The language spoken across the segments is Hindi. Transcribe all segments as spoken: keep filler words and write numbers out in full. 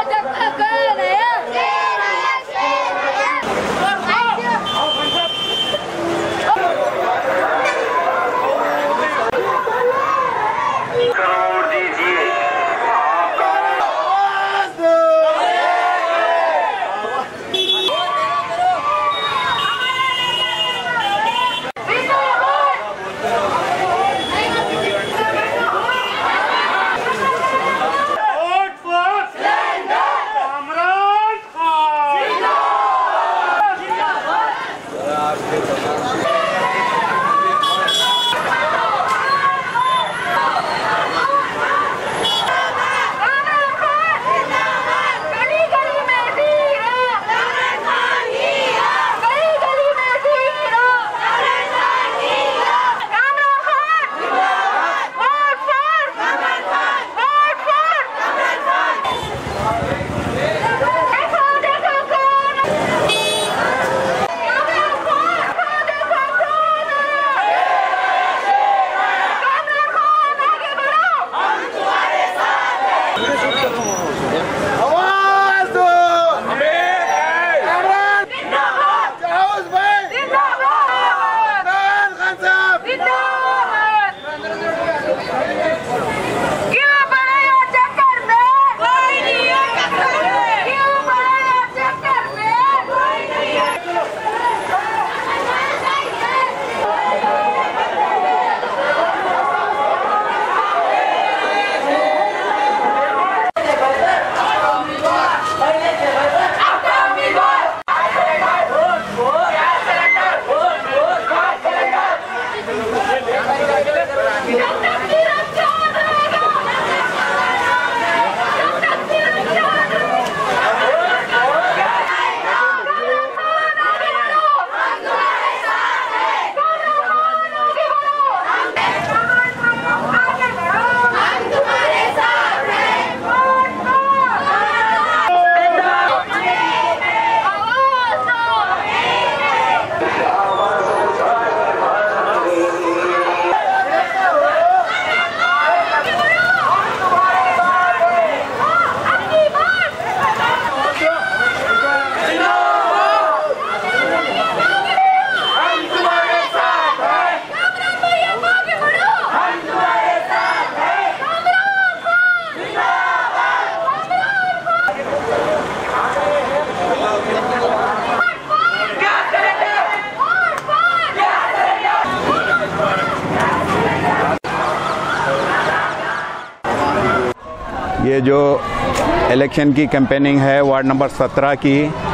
ये जो इलेक्शन की कैंपेनिंग है वार्ड नंबर सत्रह की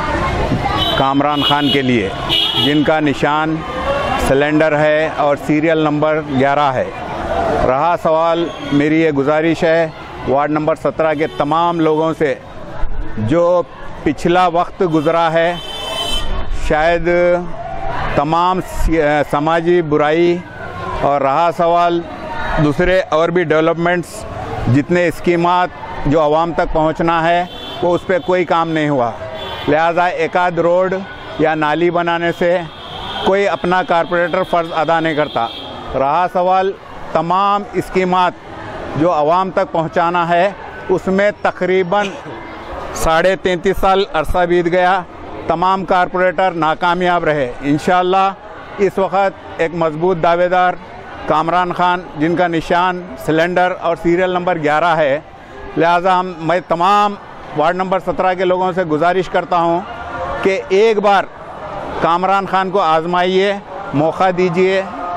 कामरान खान के लिए, जिनका निशान सिलेंडर है और सीरियल नंबर ग्यारह है। रहा सवाल, मेरी ये गुजारिश है वार्ड नंबर सत्रह के तमाम लोगों से, जो पिछला वक्त गुज़रा है, शायद तमाम समाजी बुराई और रहा सवाल दूसरे और भी डेवलपमेंट्स, जितने स्कीमात जो आवाम तक पहुंचना है वो उस पर कोई काम नहीं हुआ। लिहाजा एक आध रोड या नाली बनाने से कोई अपना कारपोरेटर फ़र्ज़ अदा नहीं करता। रहा सवाल तमाम स्कीमात जो आवाम तक पहुंचाना है, उसमें तकरीबन साढ़े तैंतीस साल अरसा बीत गया, तमाम कारपोरेटर नाकामयाब रहे। इंशाअल्लाह इस वक्त एक मजबूत दावेदार कामरान खान, जिनका निशान सिलेंडर और सीरियल नंबर ग्यारह है। लिहाजा हम मैं तमाम वार्ड नंबर सत्रह के लोगों से गुजारिश करता हूं कि एक बार कामरान खान को आजमाइए, मौका दीजिए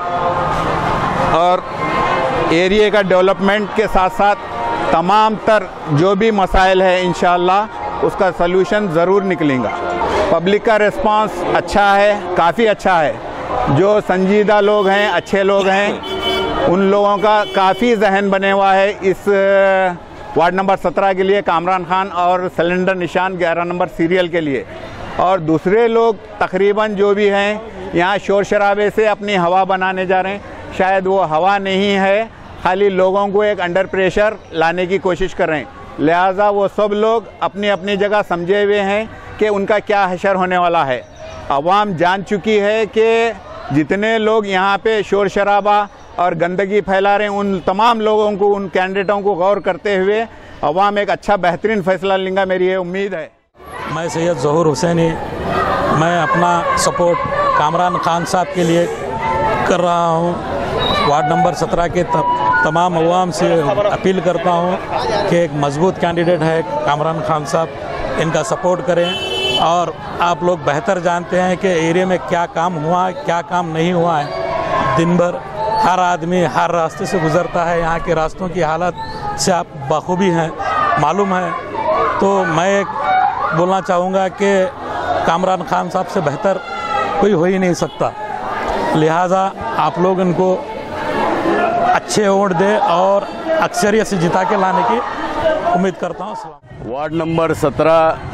और एरिया का डेवलपमेंट के साथ साथ तमाम तर जो भी मसाइल है इंशाअल्लाह उसका सलूशन ज़रूर निकलेगा। पब्लिक का रिस्पांस अच्छा है, काफ़ी अच्छा है। जो संजीदा लोग हैं, अच्छे लोग हैं, उन लोगों का काफ़ी जहन बने हुआ है इस वार्ड नंबर सत्रह के लिए, कामरान खान और सिलेंडर निशान ग्यारह नंबर सीरियल के लिए। और दूसरे लोग तकरीबन जो भी हैं यहाँ शोर शराबे से अपनी हवा बनाने जा रहे हैं। शायद वो हवा नहीं है, खाली लोगों को एक अंडर प्रेशर लाने की कोशिश कर रहे हैं। लिहाजा वो सब लोग अपनी अपनी जगह समझे हुए हैं कि उनका क्या हशर होने वाला है। अवाम जान चुकी है कि जितने लोग यहाँ पे शोर शराबा और गंदगी फैला रहे हैं, उन तमाम लोगों को, उन कैंडिडेटों को गौर करते हुए अवाम एक अच्छा बेहतरीन फैसला लेंगे, मेरी ये उम्मीद है। मैं सैयद ज़हूर हुसैनी, मैं अपना सपोर्ट कामरान खान साहब के लिए कर रहा हूँ। वार्ड नंबर सत्रह के तमाम अवाम से अपील करता हूँ कि एक मजबूत कैंडिडेट है कामरान खान साहब, इनका सपोर्ट करें। और आप लोग बेहतर जानते हैं कि एरिया में क्या काम हुआ है, क्या काम नहीं हुआ है। दिन भर हर आदमी हर रास्ते से गुज़रता है, यहाँ के रास्तों की हालत से आप बखूबी हैं, मालूम है। तो मैं बोलना चाहूँगा कि कामरान खान साहब से बेहतर कोई हो ही नहीं सकता, लिहाजा आप लोग इनको अच्छे वोट दे और अक्सरियत से जिता के लाने की उम्मीद करता हूँ। वार्ड नंबर सत्रह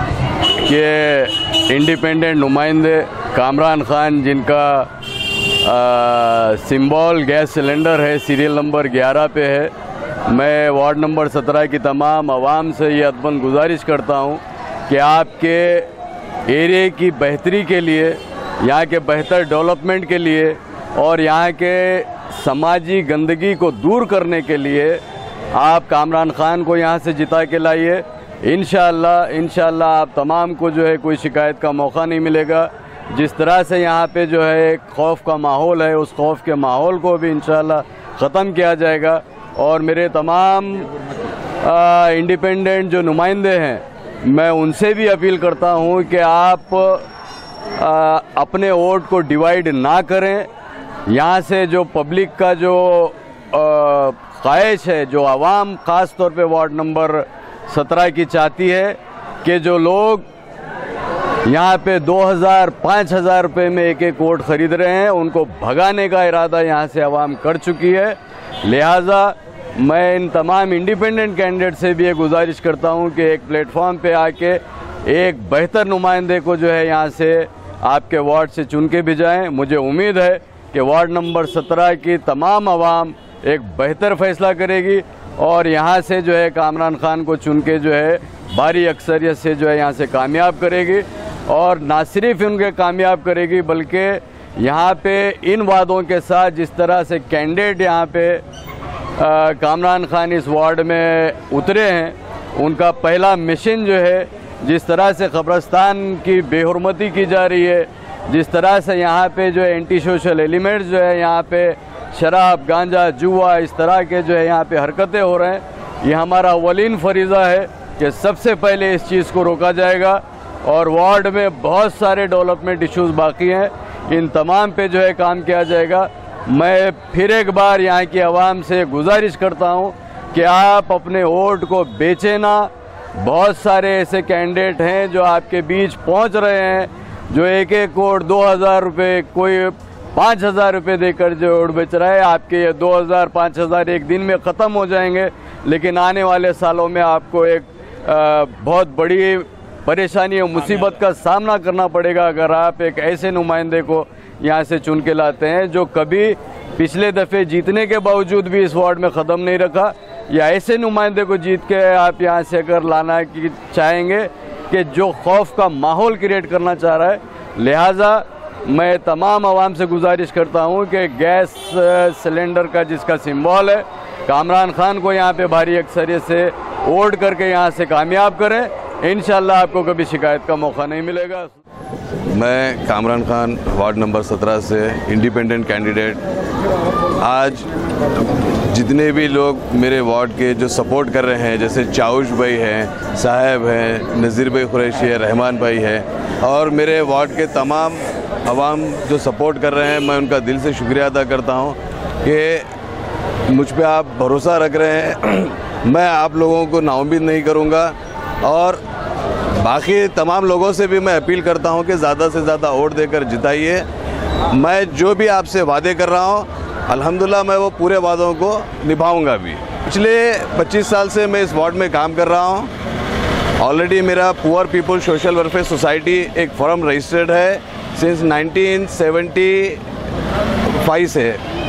के इंडिपेंडेंट नुमाइंदे कामरान खान, जिनका सिंबल गैस सिलेंडर है, सीरियल नंबर ग्यारह पे है। मैं वार्ड नंबर सत्रह की तमाम आवाम से ये अदबन गुजारिश करता हूँ कि आपके एरिया की बेहतरी के लिए, यहाँ के बेहतर डेवलपमेंट के लिए और यहाँ के समाजी गंदगी को दूर करने के लिए आप कामरान खान को यहाँ से जिता के लाइए। इंशाअल्लाह इंशाअल्लाह आप तमाम को जो है कोई शिकायत का मौका नहीं मिलेगा। जिस तरह से यहाँ पे जो है एक खौफ का माहौल है, उस खौफ के माहौल को भी इंशाअल्लाह ख़त्म किया जाएगा। और मेरे तमाम इंडिपेंडेंट जो नुमाइंदे हैं, मैं उनसे भी अपील करता हूँ कि आप आ, अपने वोट को डिवाइड ना करें। यहाँ से जो पब्लिक का जो ख्वाहिश है, जो आवाम ख़ास तौर पे वार्ड नंबर सत्रह की चाहती है कि जो लोग यहाँ पे दो हज़ार पाँच हज़ार रुपये में एक एक वोट ख़रीद रहे हैं, उनको भगाने का इरादा यहाँ से आवाम कर चुकी है। लिहाजा मैं इन तमाम इंडिपेंडेंट कैंडिडेट से भी ये गुजारिश करता हूँ कि एक प्लेटफॉर्म पे आके एक बेहतर नुमाइंदे को जो है यहाँ से आपके वार्ड से चुन के भी जाएँ। मुझे उम्मीद है कि वार्ड नंबर सत्रह की तमाम आवाम एक बेहतर फैसला करेगी और यहाँ से जो है कामरान खान को चुन के जो है भारी अक्सरियत से जो है यहाँ से कामयाब करेगी। और ना सिर्फ उनके कामयाब करेगी बल्कि यहाँ पे इन वादों के साथ जिस तरह से कैंडिडेट यहाँ पे आ, कामरान खान इस वार्ड में उतरे हैं, उनका पहला मिशन जो है, जिस तरह से कब्रस्तान की बेहुरमती की जा रही है, जिस तरह से यहाँ पे जो है एंटी सोशल एलिमेंट्स जो है यहाँ पे शराब, गांजा, जुआ, इस तरह के जो है यहाँ पे हरकतें हो रहे हैं, ये हमारा अवलीन फरीज़ा है कि सबसे पहले इस चीज़ को रोका जाएगा। और वार्ड में बहुत सारे डेवलपमेंट इश्यूज़ बाकी हैं, इन तमाम पे जो है काम किया जाएगा। मैं फिर एक बार यहाँ की आवाम से गुजारिश करता हूँ कि आप अपने वोट को बेचें ना। बहुत सारे ऐसे कैंडिडेट हैं जो आपके बीच पहुँच रहे हैं, जो एक एक वोट दो हज़ार रुपये, कोई पाँच हज़ार रुपये देकर जो वोट बेच रहा है। आपके ये दो हज़ार पाँच हज़ार एक दिन में ख़त्म हो जाएंगे, लेकिन आने वाले सालों में आपको एक आ, बहुत बड़ी परेशानी और मुसीबत का सामना करना पड़ेगा अगर आप एक ऐसे नुमाइंदे को यहाँ से चुन के लाते हैं जो कभी पिछले दफ़े जीतने के बावजूद भी इस वार्ड में ख़त्म नहीं रखा, या ऐसे नुमाइंदे को जीत के आप यहाँ से अगर लाना की चाहेंगे कि जो खौफ का माहौल क्रिएट करना चाह रहा है। लिहाजा मैं तमाम आवाम से गुजारिश करता हूँ कि गैस सिलेंडर का जिसका सिंबल है, कामरान खान को यहाँ पे भारी अक्सरियत से वोट करके यहाँ से कामयाब करें। इंशाअल्लाह आपको कभी शिकायत का मौका नहीं मिलेगा। मैं कामरान खान वार्ड नंबर सत्रह से इंडिपेंडेंट कैंडिडेट, आज जितने भी लोग मेरे वार्ड के जो सपोर्ट कर रहे हैं, जैसे चाउश भाई हैं, साहब हैं, नज़ीर भाई कुरैशी है, रहमान भाई है, और मेरे वार्ड के तमाम आवाम जो सपोर्ट कर रहे हैं, मैं उनका दिल से शुक्रिया अदा करता हूं कि मुझ पे आप भरोसा रख रहे हैं। मैं आप लोगों को नाउम्मीद नहीं करूंगा और बाकी तमाम लोगों से भी मैं अपील करता हूं कि ज़्यादा से ज़्यादा वोट देकर जिताइए। मैं जो भी आपसे वादे कर रहा हूं, अल्हम्दुलिल्लाह मैं वो पूरे वादों को निभाऊंगा भी। पिछले पच्चीस साल से मैं इस वार्ड में काम कर रहा हूं। ऑलरेडी मेरा poor people social welfare society एक फॉर्म रजिस्टर्ड है सिंस नाइनटीन सेवेंटी फाइव से,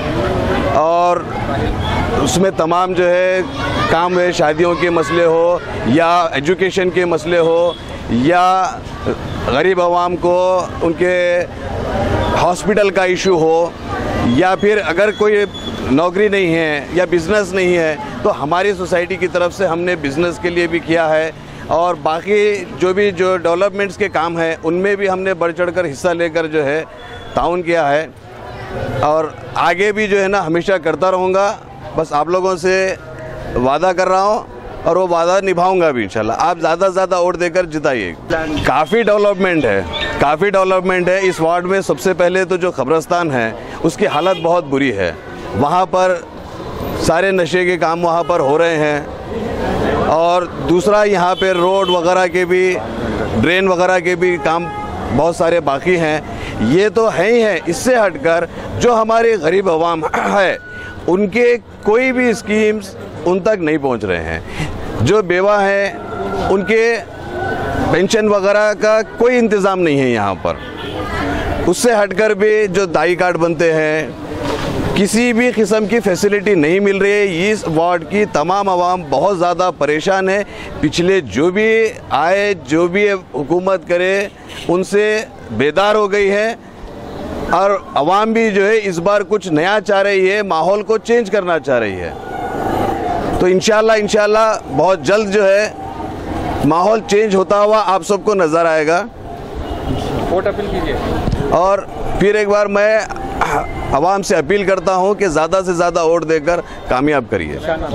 और उसमें तमाम जो है काम है, शादियों के मसले हो या एजुकेशन के मसले हो या गरीब आवाम को उनके हॉस्पिटल का इशू हो, या फिर अगर कोई नौकरी नहीं है या बिज़नेस नहीं है, तो हमारी सोसाइटी की तरफ से हमने बिज़नेस के लिए भी किया है और बाकी जो भी जो डेवलपमेंट्स के काम हैं उनमें भी हमने बढ़ चढ़ कर हिस्सा लेकर जो है ताउन किया है और आगे भी जो है ना हमेशा करता रहूँगा। बस आप लोगों से वादा कर रहा हूँ और वो वादा निभाऊंगा भी इंशाल्लाह। आप ज़्यादा से ज़्यादा वोट देकर जिताइए। काफ़ी डेवलपमेंट है, काफ़ी डेवलपमेंट है इस वार्ड में। सबसे पहले तो जो कब्रिस्तान है उसकी हालत बहुत बुरी है, वहाँ पर सारे नशे के काम वहाँ पर हो रहे हैं और दूसरा यहाँ पे रोड वगैरह के भी, ड्रेन वगैरह के भी काम बहुत सारे बाकी हैं। ये तो है ही है, इससे हटकर जो हमारे गरीब अवाम है उनके कोई भी स्कीम्स उन तक नहीं पहुंच रहे हैं। जो बेवा हैं उनके पेंशन वगैरह का कोई इंतज़ाम नहीं है यहाँ पर। उससे हटकर भी जो दाई कार्ड बनते हैं, किसी भी किस्म की फैसिलिटी नहीं मिल रही है। इस वार्ड की तमाम आवाम बहुत ज़्यादा परेशान है। पिछले जो भी आए, जो भी हुकूमत करे, उनसे बेदार हो गई है और आवाम भी जो है इस बार कुछ नया चाह रही है, माहौल को चेंज करना चाह रही है। तो इंशाल्लाह इंशाल्लाह बहुत जल्द जो है माहौल चेंज होता हुआ आप सबको नज़र आएगा। वोट अपील कीजिए। और फिर एक बार मैं आवाम से अपील करता हूं कि ज़्यादा से ज़्यादा वोट देकर कामयाब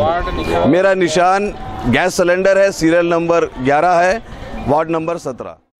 करिए। मेरा निशान गैस सिलेंडर है, सीरियल नंबर ग्यारह है, वार्ड नंबर सत्रह।